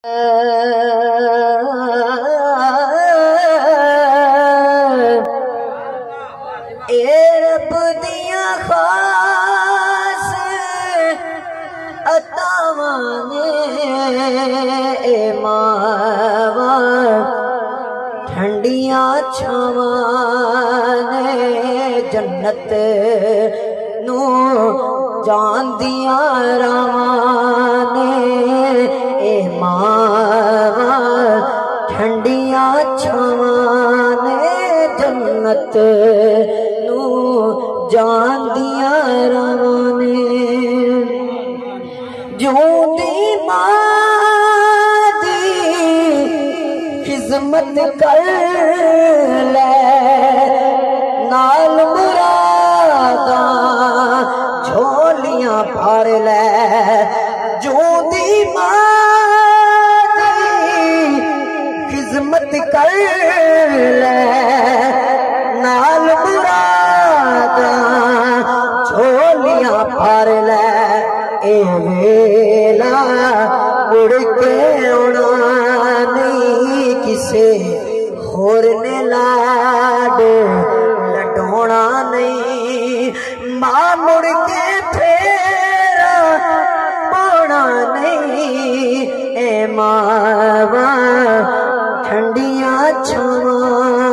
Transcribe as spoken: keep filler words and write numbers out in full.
रब दिया खास अतावां ने मावा ठंडिया छावां ने जन्नत नू जांदिया रावां ने ए मावा ठंडिया छावां ने जन्नत नू जांदिया रावां ने जूदी मां दी खिदमत कर ले नाल मुरादा झोलियां भर ले जूदी मां दी खिदमत कर ले नाल मुरादा झोलियां भर ले ए वेला मुड़ के आना नहीं किसे होर ने लाड लटोना नहीं मां मुड़ के फेरा पाना नहीं ए मावा ठंडिया छावां